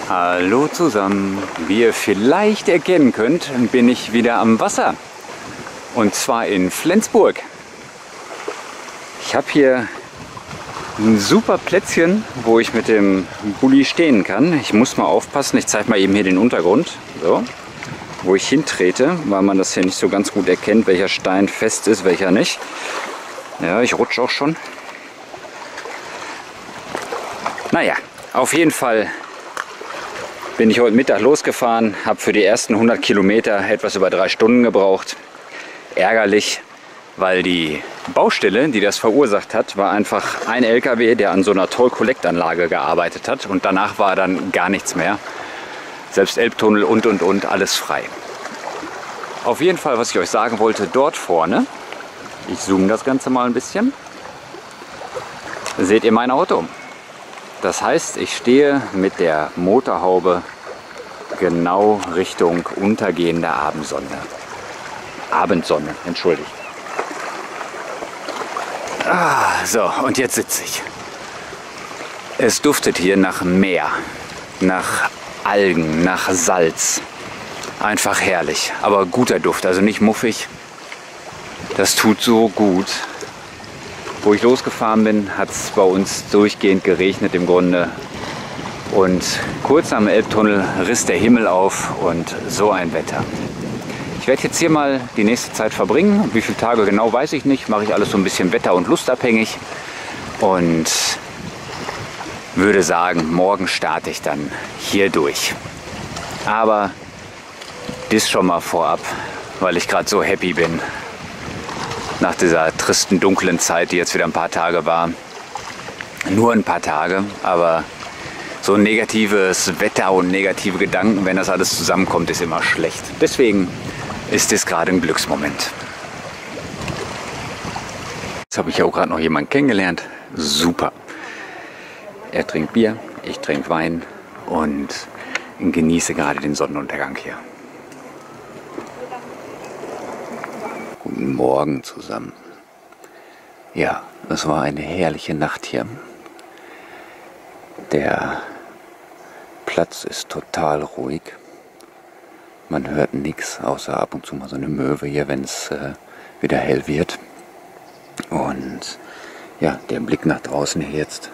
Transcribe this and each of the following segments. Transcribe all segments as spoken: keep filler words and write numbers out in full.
Hallo zusammen. Wie ihr vielleicht erkennen könnt, bin ich wieder am Wasser. Und zwar in Flensburg. Ich habe hier ein super Plätzchen, wo ich mit dem Bulli stehen kann. Ich muss mal aufpassen, ich zeige mal eben hier den Untergrund, so, wo ich hintrete, weil man das hier nicht so ganz gut erkennt, welcher Stein fest ist, welcher nicht. Ja, ich rutsche auch schon. Naja, auf jeden Fall bin ich heute Mittag losgefahren, habe für die ersten hundert Kilometer etwas über drei Stunden gebraucht. Ärgerlich, weil die Baustelle, die das verursacht hat, war einfach ein L K W, der an so einer Toll-Collect-Anlage gearbeitet hat. Und danach war dann gar nichts mehr. Selbst Elbtunnel und, und, und, alles frei. Auf jeden Fall, was ich euch sagen wollte, dort vorne, ich zoome das Ganze mal ein bisschen, seht ihr mein Auto. Das heißt, ich stehe mit der Motorhaube genau Richtung untergehende Abendsonne. Abendsonne, entschuldigt. Ah, so, und jetzt sitze ich. Es duftet hier nach Meer, nach Algen, nach Salz. Einfach herrlich, aber guter Duft, also nicht muffig. Das tut so gut. Wo ich losgefahren bin, hat es bei uns durchgehend geregnet im Grunde. Und kurz am Elbtunnel riss der Himmel auf und so ein Wetter. Ich werde jetzt hier mal die nächste Zeit verbringen. Wie viele Tage genau, weiß ich nicht. Mache ich alles so ein bisschen wetter- und lustabhängig. Und würde sagen, morgen starte ich dann hier durch. Aber das schon mal vorab, weil ich gerade so happy bin. Nach dieser tristen, dunklen Zeit, die jetzt wieder ein paar Tage war. Nur ein paar Tage, aber so negatives Wetter und negative Gedanken, wenn das alles zusammenkommt, ist immer schlecht. Deswegen ist es gerade ein Glücksmoment. Jetzt habe ich ja auch gerade noch jemanden kennengelernt. Super. Er trinkt Bier, ich trinke Wein und genieße gerade den Sonnenuntergang hier. Guten Morgen zusammen. Ja, es war eine herrliche Nacht hier. Der Platz ist total ruhig. Man hört nichts, außer ab und zu mal so eine Möwe hier, wenn es äh, wieder hell wird. Und ja, der Blick nach draußen hier jetzt.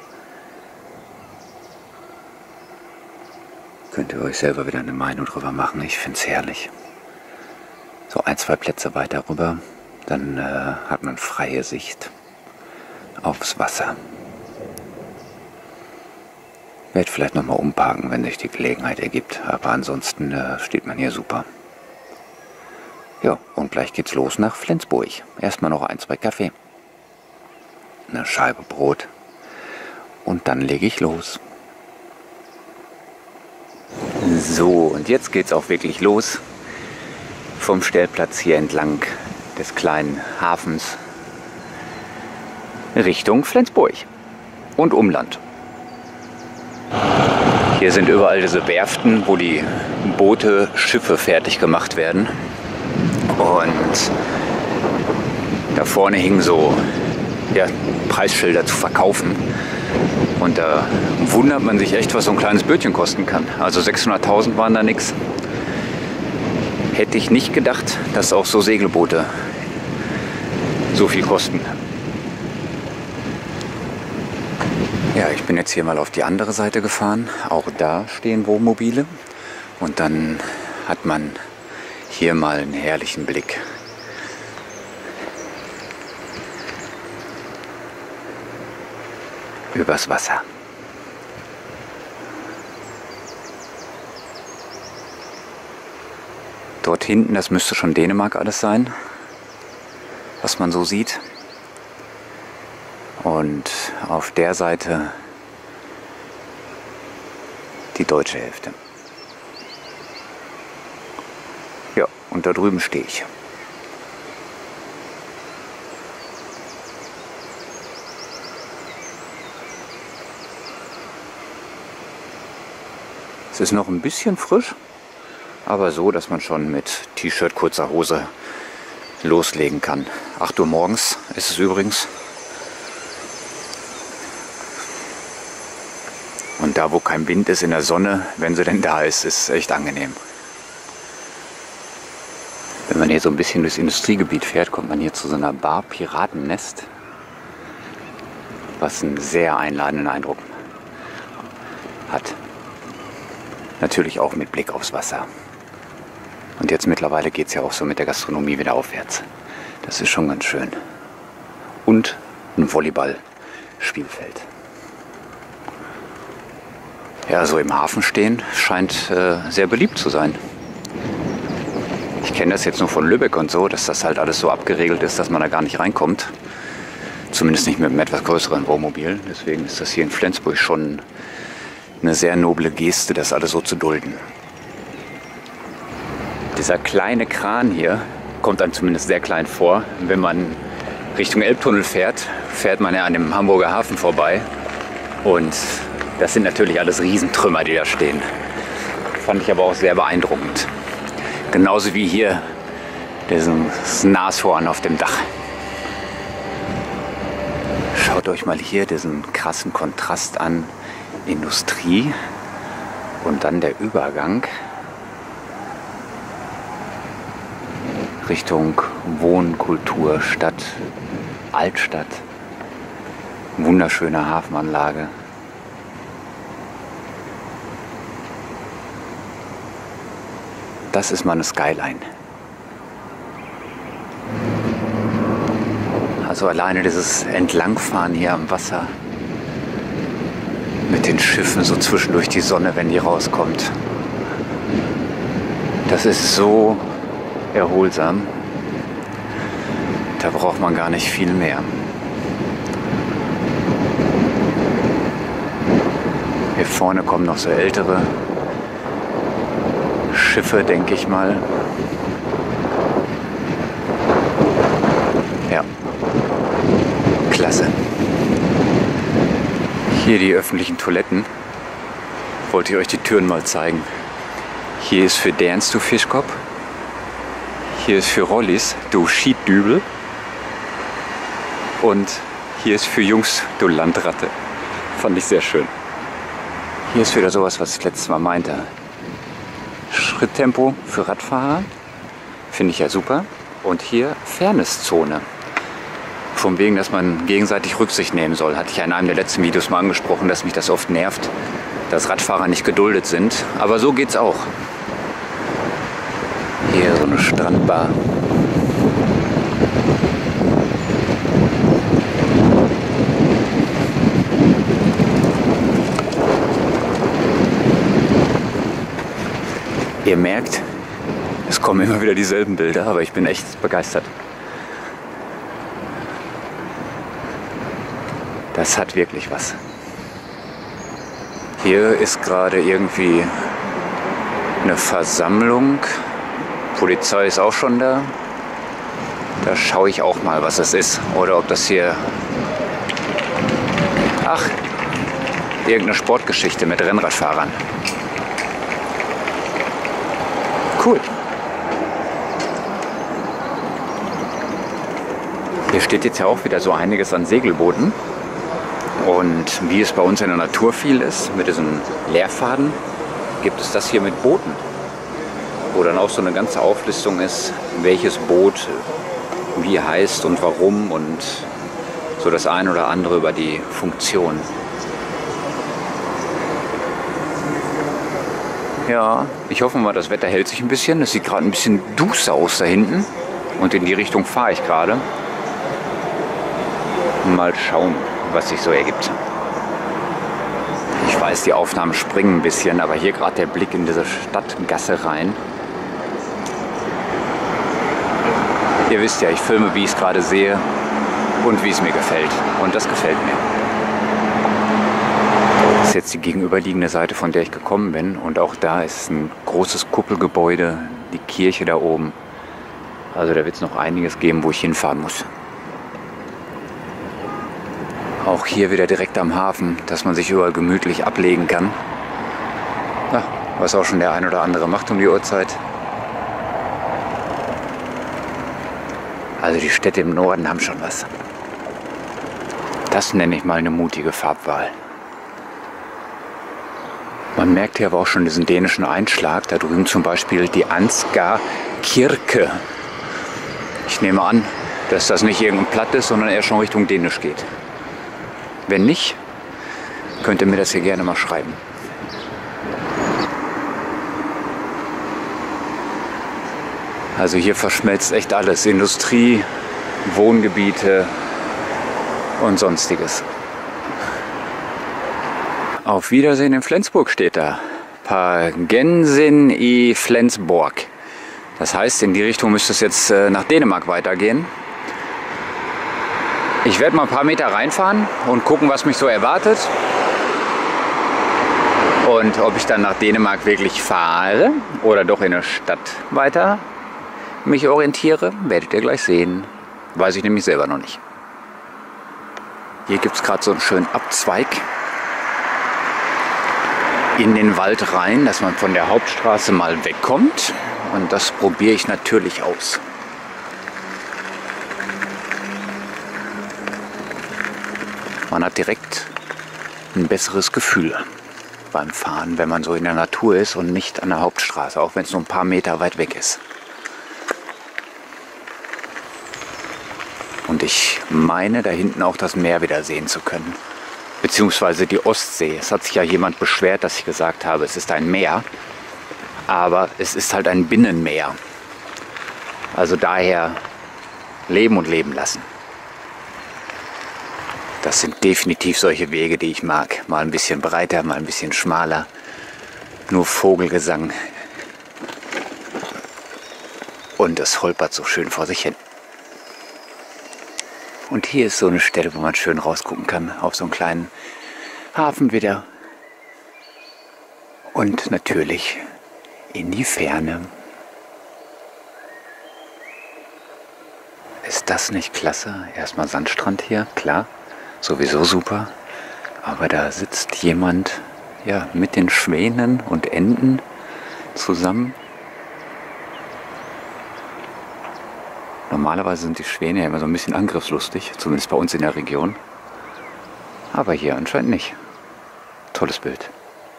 Könnt ihr euch selber wieder eine Meinung drüber machen. Ich finde es herrlich. So ein, zwei Plätze weiter rüber, dann äh, hat man freie Sicht aufs Wasser. Ich werde vielleicht nochmal umparken, wenn sich die Gelegenheit ergibt, aber ansonsten äh, steht man hier super. Ja, und gleich geht's los nach Flensburg. Erstmal noch ein, zwei Kaffee, eine Scheibe Brot und dann lege ich los. So, und jetzt geht's auch wirklich los. Vom Stellplatz hier entlang des kleinen Hafens Richtung Flensburg und Umland. Hier sind überall diese Werften, wo die Boote, Schiffe fertig gemacht werden. Und da vorne hingen so ja, Preisschilder zu verkaufen. Und da wundert man sich echt, was so ein kleines Bötchen kosten kann. Also sechshunderttausend waren da nichts. Hätte ich nicht gedacht, dass auch so Segelboote so viel kosten. Ja, ich bin jetzt hier mal auf die andere Seite gefahren. Auch da stehen Wohnmobile. Und dann hat man hier mal einen herrlichen Blick. Übers Wasser. Dort hinten, das müsste schon Dänemark alles sein, was man so sieht. Und auf der Seite die deutsche Hälfte. Ja, und da drüben stehe ich. Es ist noch ein bisschen frisch. Aber so, dass man schon mit T-Shirt, kurzer Hose loslegen kann. acht Uhr morgens ist es übrigens. Und da, wo kein Wind ist, in der Sonne, wenn sie denn da ist, ist echt angenehm. Wenn man hier so ein bisschen durchs Industriegebiet fährt, kommt man hier zu so einer Bar Piratennest, was einen sehr einladenden Eindruck hat. Natürlich auch mit Blick aufs Wasser. Und jetzt mittlerweile geht es ja auch so mit der Gastronomie wieder aufwärts. Das ist schon ganz schön. Und ein Volleyballspielfeld. Ja, so im Hafen stehen scheint äh, sehr beliebt zu sein. Ich kenne das jetzt nur von Lübeck und so, dass das halt alles so abgeregelt ist, dass man da gar nicht reinkommt. Zumindest nicht mit einem etwas größeren Wohnmobil. Deswegen ist das hier in Flensburg schon eine sehr noble Geste, das alles so zu dulden. Dieser kleine Kran hier kommt einem zumindest sehr klein vor. Wenn man Richtung Elbtunnel fährt, fährt man ja an dem Hamburger Hafen vorbei. Und das sind natürlich alles Riesentrümmer, die da stehen. Fand ich aber auch sehr beeindruckend. Genauso wie hier dieses Nashorn auf dem Dach. Schaut euch mal hier diesen krassen Kontrast an. Industrie und dann der Übergang Richtung Wohnkultur, Stadt, Altstadt. Wunderschöne Hafenanlage. Das ist mal eine Skyline. Also alleine dieses Entlangfahren hier am Wasser mit den Schiffen so zwischendurch die Sonne, wenn die rauskommt. Das ist so erholsam. Da braucht man gar nicht viel mehr. Hier vorne kommen noch so ältere Schiffe, denke ich mal. Ja, klasse. Hier die öffentlichen Toiletten. Wollte ich euch die Türen mal zeigen. Hier ist für Dance du Fischkopf. Hier ist für Rollis du Schiedübel. Und hier ist für Jungs du Landratte. Fand ich sehr schön. Hier ist wieder sowas, was ich letztes Mal meinte. Schritttempo für Radfahrer. Finde ich ja super. Und hier Fairnesszone. Von wegen, dass man gegenseitig Rücksicht nehmen soll. Hatte ich ja in einem der letzten Videos mal angesprochen, dass mich das oft nervt, dass Radfahrer nicht geduldet sind. Aber so geht's auch. Hier so eine Strandbar. Ihr merkt, es kommen immer wieder dieselben Bilder, aber ich bin echt begeistert. Das hat wirklich was. Hier ist gerade irgendwie eine Versammlung. Polizei ist auch schon da. Da schaue ich auch mal, was das ist. Oder ob das hier... Ach, irgendeine Sportgeschichte mit Rennradfahrern. Cool. Hier steht jetzt ja auch wieder so einiges an Segelbooten. Und wie es bei uns in der Natur viel ist, mit diesen Leerfaden, gibt es das hier mit Booten. Wo dann auch so eine ganze Auflistung ist, welches Boot wie heißt und warum und so das ein oder andere über die Funktion. Ja, ich hoffe mal, das Wetter hält sich ein bisschen. Es sieht gerade ein bisschen duster aus da hinten. Und in die Richtung fahre ich gerade. Mal schauen, was sich so ergibt. Ich weiß, die Aufnahmen springen ein bisschen, aber hier gerade der Blick in diese Stadtgasse rein. Ihr wisst ja, ich filme, wie ich es gerade sehe und wie es mir gefällt. Und das gefällt mir. Das ist jetzt die gegenüberliegende Seite, von der ich gekommen bin. Und auch da ist ein großes Kuppelgebäude, die Kirche da oben. Also da wird es noch einiges geben, wo ich hinfahren muss. Auch hier wieder direkt am Hafen, dass man sich überall gemütlich ablegen kann. Ja, was auch schon der ein oder andere macht um die Uhrzeit. Also die Städte im Norden haben schon was. Das nenne ich mal eine mutige Farbwahl. Man merkt hier aber auch schon diesen dänischen Einschlag. Da drüben zum Beispiel die Ansgar Kirke. Ich nehme an, dass das nicht irgendein Platt ist, sondern eher schon Richtung Dänisch geht. Wenn nicht, könnt ihr mir das hier gerne mal schreiben. Also hier verschmelzt echt alles. Industrie, Wohngebiete und Sonstiges. Auf Wiedersehen in Flensburg steht da. Pargensen i Flensborg. Das heißt, in die Richtung müsste es jetzt äh, nach Dänemark weitergehen. Ich werde mal ein paar Meter reinfahren und gucken, was mich so erwartet. Und ob ich dann nach Dänemark wirklich fahre oder doch in der Stadt weiter mich orientiere, werdet ihr gleich sehen. Weiß ich nämlich selber noch nicht. Hier gibt es gerade so einen schönen Abzweig in den Wald rein, dass man von der Hauptstraße mal wegkommt. Und das probiere ich natürlich aus. Man hat direkt ein besseres Gefühl beim Fahren, wenn man so in der Natur ist und nicht an der Hauptstraße, auch wenn es nur ein paar Meter weit weg ist. Und ich meine, da hinten auch das Meer wieder sehen zu können. Beziehungsweise die Ostsee. Es hat sich ja jemand beschwert, dass ich gesagt habe, es ist ein Meer. Aber es ist halt ein Binnenmeer. Also daher leben und leben lassen. Das sind definitiv solche Wege, die ich mag. Mal ein bisschen breiter, mal ein bisschen schmaler. Nur Vogelgesang. Und es holpert so schön vor sich hin. Und hier ist so eine Stelle, wo man schön rausgucken kann, auf so einen kleinen Hafen wieder. Und natürlich in die Ferne. Ist das nicht klasse? Erstmal Sandstrand hier, klar, sowieso super. Aber da sitzt jemand ja, mit den Schwänen und Enten zusammen. Normalerweise sind die Schwäne ja immer so ein bisschen angriffslustig, zumindest bei uns in der Region. Aber hier anscheinend nicht. Tolles Bild.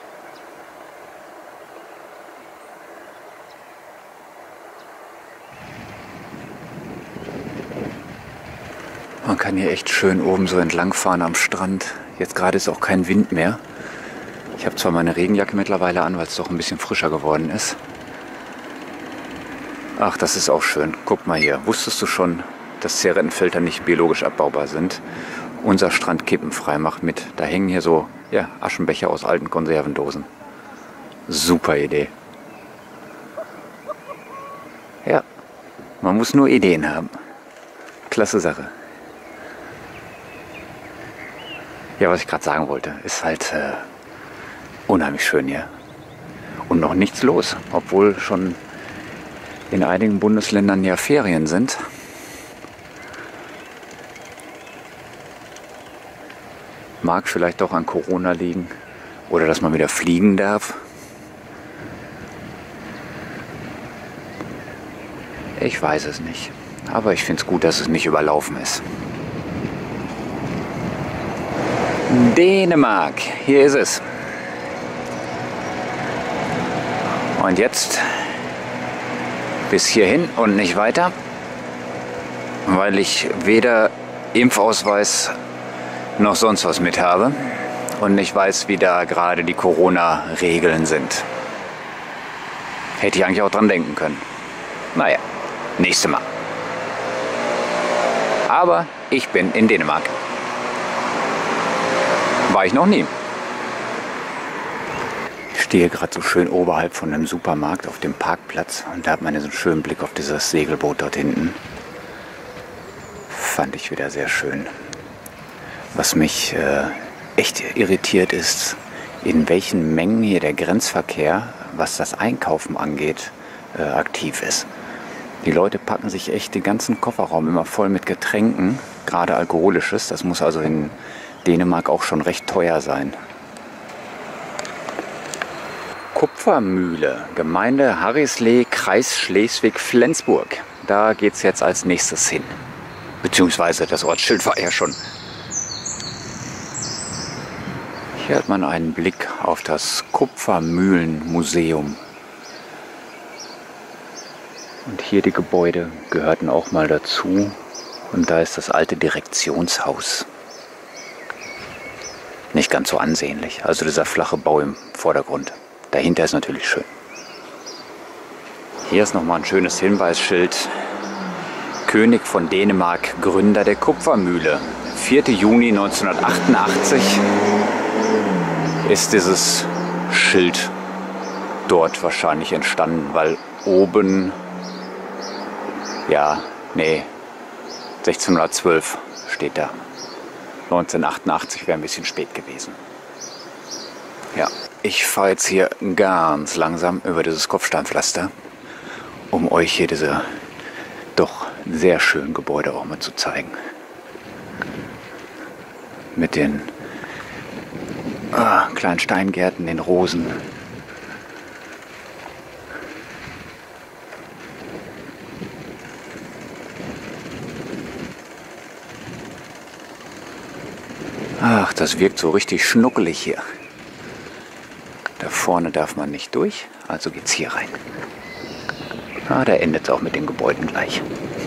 Man kann hier echt schön oben so entlang fahren am Strand. Jetzt gerade ist auch kein Wind mehr. Ich habe zwar meine Regenjacke mittlerweile an, weil es doch ein bisschen frischer geworden ist. Ach, das ist auch schön. Guck mal hier. Wusstest du schon, dass Zigarettenfilter nicht biologisch abbaubar sind? Unser Strand kippenfrei macht mit. Da hängen hier so ja, Aschenbecher aus alten Konservendosen. Super Idee. Ja, man muss nur Ideen haben. Klasse Sache. Ja, was ich gerade sagen wollte, ist halt äh, unheimlich schön hier. Und noch nichts los, obwohl schon in einigen Bundesländern ja Ferien sind. Mag vielleicht auch an Corona liegen oder dass man wieder fliegen darf. Ich weiß es nicht. Aber ich finde es gut, dass es nicht überlaufen ist. Dänemark, hier ist es. Und jetzt bis hierhin und nicht weiter, weil ich weder Impfausweis noch sonst was mit habe und nicht weiß, wie da gerade die Corona-Regeln sind. Hätte ich eigentlich auch dran denken können. Naja, nächstes Mal. Aber ich bin in Dänemark. War ich noch nie. Ich stehe gerade so schön oberhalb von einem Supermarkt auf dem Parkplatz und da hat man so einen schönen Blick auf dieses Segelboot dort hinten. Fand ich wieder sehr schön. Was mich äh, echt irritiert ist, in welchen Mengen hier der Grenzverkehr, was das Einkaufen angeht, äh, aktiv ist. Die Leute packen sich echt den ganzen Kofferraum immer voll mit Getränken, gerade alkoholisches. Das muss also in Dänemark auch schon recht teuer sein. Kupfermühle, Gemeinde Harrislee, Kreis Schleswig-Flensburg. Da geht es jetzt als nächstes hin. Beziehungsweise das Ortsschild war ja schon. Hier hat man einen Blick auf das Kupfermühlenmuseum. Und hier die Gebäude gehörten auch mal dazu. Und da ist das alte Direktionshaus. Nicht ganz so ansehnlich. Also dieser flache Bau im Vordergrund. Dahinter ist natürlich schön. Hier ist nochmal ein schönes Hinweisschild. König von Dänemark, Gründer der Kupfermühle. vierter Juni neunzehnhundertachtundachtzig ist dieses Schild dort wahrscheinlich entstanden, weil oben, ja, nee, sechzehnhundertzwölf steht da. neunzehnhundertachtundachtzig wäre ein bisschen spät gewesen. Ja, ich fahre jetzt hier ganz langsam über dieses Kopfsteinpflaster, um euch hier diese doch sehr schönen Gebäude auch mal zu zeigen. Mit den ah, kleinen Steingärten, den Rosen. Ach, das wirkt so richtig schnuckelig hier. Da vorne darf man nicht durch, also geht's hier rein. Ah, da endet es auch mit den Gebäuden gleich.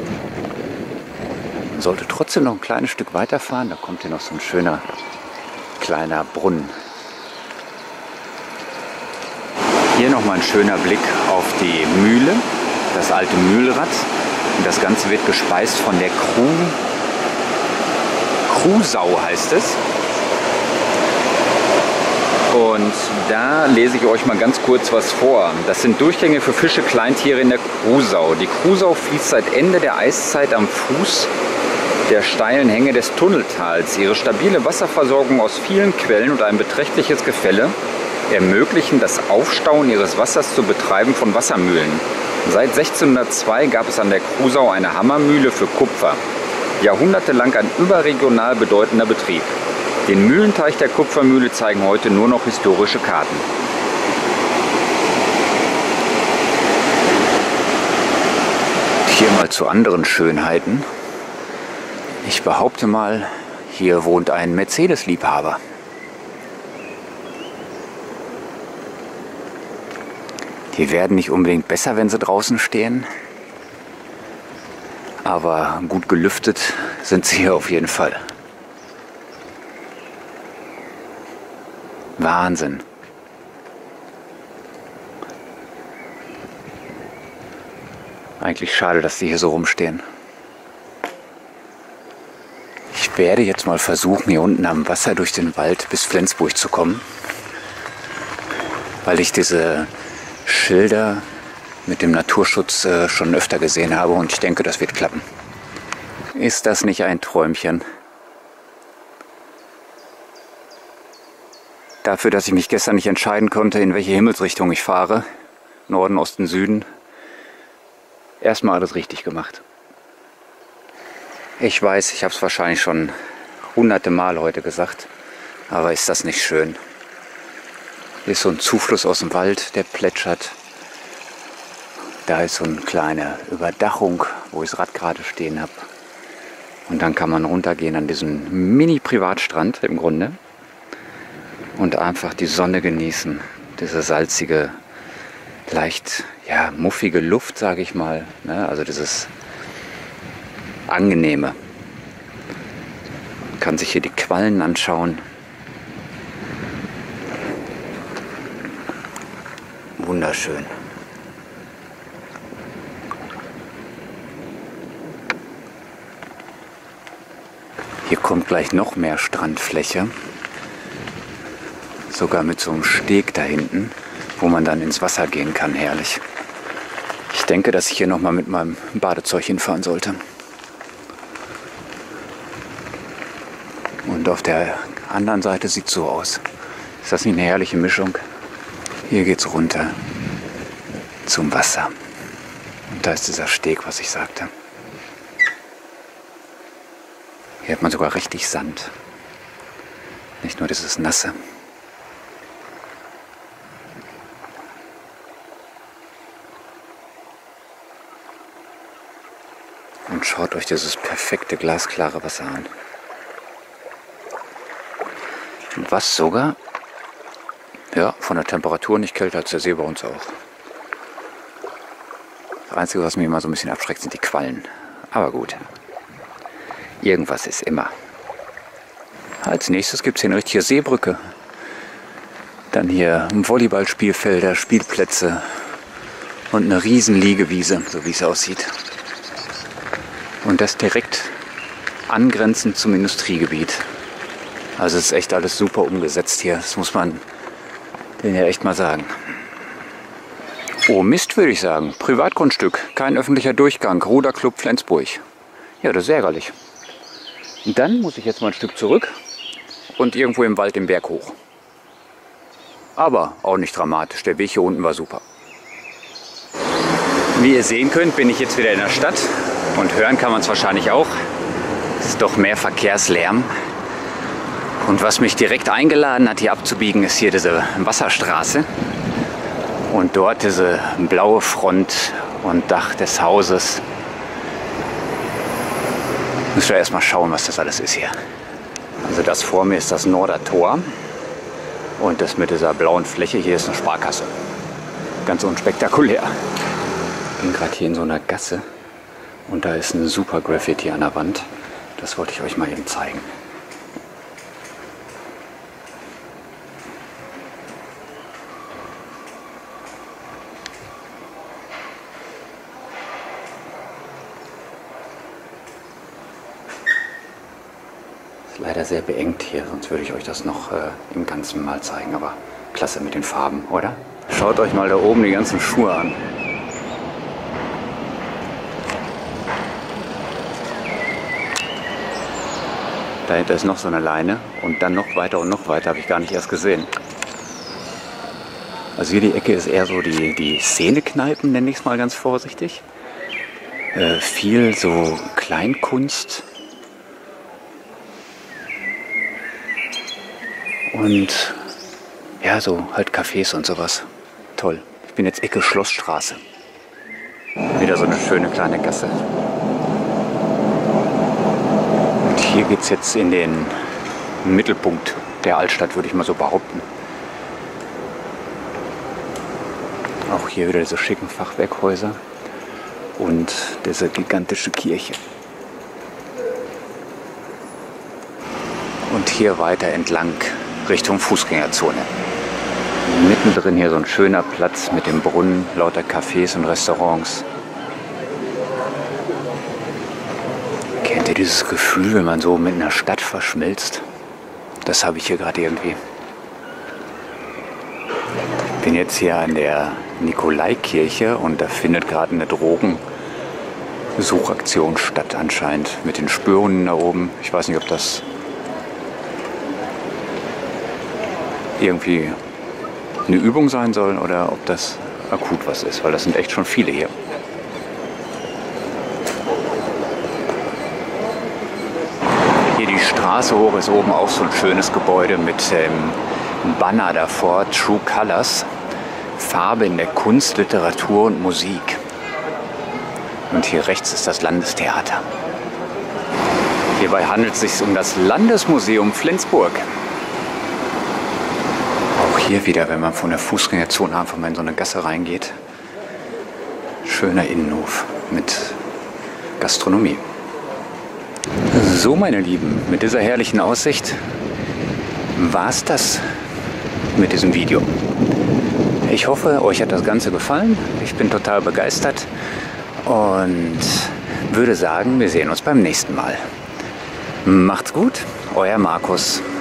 Man sollte trotzdem noch ein kleines Stück weiterfahren, da kommt hier noch so ein schöner kleiner Brunnen. Hier nochmal ein schöner Blick auf die Mühle, das alte Mühlrad. Und das Ganze wird gespeist von der Kru Krusau heißt es. Und da lese ich euch mal ganz kurz was vor. Das sind Durchgänge für Fische, Kleintiere in der Krusau. Die Krusau fließt seit Ende der Eiszeit am Fuß der steilen Hänge des Tunneltals. Ihre stabile Wasserversorgung aus vielen Quellen und ein beträchtliches Gefälle ermöglichen das Aufstauen ihres Wassers zur Betreiben von Wassermühlen. Seit sechzehnhundertzwei gab es an der Krusau eine Hammermühle für Kupfer. Jahrhundertelang ein überregional bedeutender Betrieb. Den Mühlenteich der Kupfermühle zeigen heute nur noch historische Karten. Hier mal zu anderen Schönheiten. Ich behaupte mal, hier wohnt ein Mercedes-Liebhaber. Die werden nicht unbedingt besser, wenn sie draußen stehen. Aber gut gelüftet sind sie hier auf jeden Fall. Wahnsinn. Eigentlich schade, dass die hier so rumstehen. Ich werde jetzt mal versuchen, hier unten am Wasser durch den Wald bis Flensburg zu kommen. Weil ich diese Schilder mit dem Naturschutz äh, schon öfter gesehen habe und ich denke, das wird klappen. Ist das nicht ein Träumchen? Dafür, dass ich mich gestern nicht entscheiden konnte, in welche Himmelsrichtung ich fahre, Norden, Osten, Süden, erstmal alles richtig gemacht. Ich weiß, ich habe es wahrscheinlich schon hunderte Mal heute gesagt, aber ist das nicht schön? Hier ist so ein Zufluss aus dem Wald, der plätschert. Da ist so eine kleine Überdachung, wo ich das Rad gerade stehen habe. Und dann kann man runtergehen an diesen Mini-Privatstrand im Grunde. Und einfach die Sonne genießen. Diese salzige, leicht ja, muffige Luft, sage ich mal. Ne? Also dieses Angenehme. Man kann sich hier die Quallen anschauen. Wunderschön. Hier kommt gleich noch mehr Strandfläche. Sogar mit so einem Steg da hinten, wo man dann ins Wasser gehen kann. Herrlich. Ich denke, dass ich hier nochmal mit meinem Badezeug hinfahren sollte. Und auf der anderen Seite sieht es so aus. Ist das nicht eine herrliche Mischung? Hier geht es runter zum Wasser. Und da ist dieser Steg, was ich sagte. Hier hat man sogar richtig Sand. Nicht nur dieses Nasse. Und schaut euch dieses perfekte, glasklare Wasser an. Was sogar, Ja, von der Temperatur nicht kälter als der See bei uns auch. Das Einzige, was mich immer so ein bisschen abschreckt, sind die Quallen. Aber gut. Irgendwas ist immer. Als nächstes gibt es hier eine richtige Seebrücke. Dann hier Volleyballspielfelder, Spielplätze und eine riesen Liegewiese, so wie es aussieht. Und das direkt angrenzend zum Industriegebiet. Also es ist echt alles super umgesetzt hier. Das muss man denen ja echt mal sagen. Oh Mist, würde ich sagen. Privatgrundstück, kein öffentlicher Durchgang. Ruderclub Flensburg. Ja, das ist ärgerlich. Und dann muss ich jetzt mal ein Stück zurück und irgendwo im Wald den Berg hoch. Aber auch nicht dramatisch. Der Weg hier unten war super. Wie ihr sehen könnt, bin ich jetzt wieder in der Stadt. Und hören kann man es wahrscheinlich auch. Es ist doch mehr Verkehrslärm. Und was mich direkt eingeladen hat, hier abzubiegen, ist hier diese Wasserstraße. Und dort diese blaue Front und Dach des Hauses. Müssen wir erstmal schauen, was das alles ist hier. Also das vor mir ist das Nordertor. Und das mit dieser blauen Fläche hier ist eine Sparkasse. Ganz unspektakulär. Ich bin gerade hier in so einer Gasse. Und da ist ein super Graffiti an der Wand. Das wollte ich euch mal eben zeigen. Leider sehr beengt hier, sonst würde ich euch das noch äh, im Ganzen mal zeigen. Aber klasse mit den Farben, oder? Schaut euch mal da oben die ganzen Schuhe an. Dahinter ist noch so eine Leine und dann noch weiter und noch weiter, habe ich gar nicht erst gesehen. Also hier die Ecke ist eher so die, die Szenekneipen, nenne ich es mal ganz vorsichtig. Äh, viel so Kleinkunst. Und ja, so halt Cafés und sowas. Toll. Ich bin jetzt Ecke Schlossstraße. Wieder so eine schöne kleine Gasse. Und hier geht es jetzt in den Mittelpunkt der Altstadt, würde ich mal so behaupten. Auch hier wieder diese schicken Fachwerkhäuser und diese gigantische Kirche. Und hier weiter entlang Richtung Fußgängerzone. Mittendrin hier so ein schöner Platz mit dem Brunnen, lauter Cafés und Restaurants. Kennt ihr dieses Gefühl, wenn man so mit einer Stadt verschmilzt? Das habe ich hier gerade irgendwie. Ich bin jetzt hier an der Nikolaikirche und da findet gerade eine Drogensuchaktion statt anscheinend. Mit den Spürhunden da oben. Ich weiß nicht, ob das irgendwie eine Übung sein soll oder ob das akut was ist, weil das sind echt schon viele hier. Hier die Straße hoch ist oben auch so ein schönes Gebäude mit ähm, Banner davor, True Colors, Farbe in der Kunst, Literatur und Musik. Und hier rechts ist das Landestheater. Hierbei handelt es sich um das Landesmuseum Flensburg. Hier wieder, wenn man von der Fußgängerzone einfach mal in so eine Gasse reingeht. Schöner Innenhof mit Gastronomie. So, meine Lieben, mit dieser herrlichen Aussicht war es das mit diesem Video. Ich hoffe, euch hat das Ganze gefallen. Ich bin total begeistert und würde sagen, wir sehen uns beim nächsten Mal. Macht's gut, euer Markus.